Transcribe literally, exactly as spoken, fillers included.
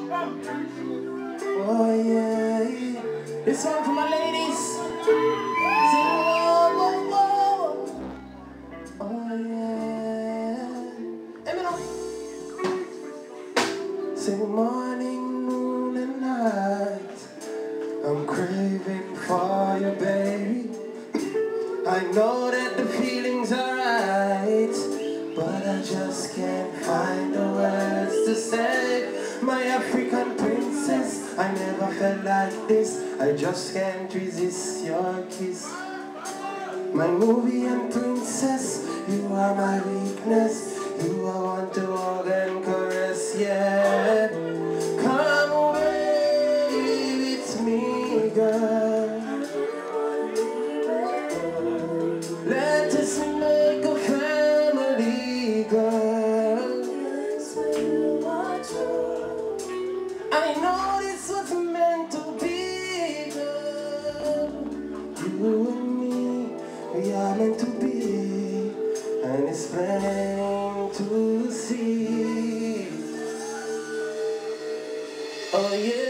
Oh yeah, this one for my ladies. Sing whoa, whoa, whoa. Oh yeah. Eminem. Sing morning, noon and night. I'm craving for you, baby. I know that the feelings are right, but I just can't find the words to say. My African princess, I never felt like this. I just can't resist your kiss. My Nubian princess, you are my weakness. You I want to hug and caress, yeah. Come away with me, girl. Let us make a family, girl. I know this was meant to be, girl. You and me, we are meant to be, and it's plain to see. Oh yeah.